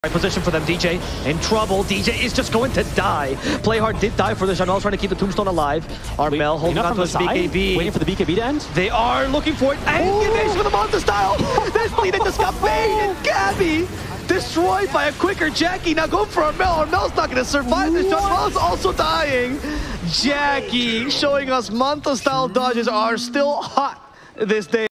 Right position for them. DJ in trouble. DJ is just going to die. Playhard did die for this. Armel trying to keep the tombstone alive. Armel holding on to his BKB. Waiting for the BKB to end. They are looking for it. And Ganesh with a Manta style. This bleeding just got made. And Gabby destroyed by a quicker Jacky. Now go for Armel. Armel's not going to survive this. Armel's also dying. Jacky showing us Manta style dodges are still hot this day.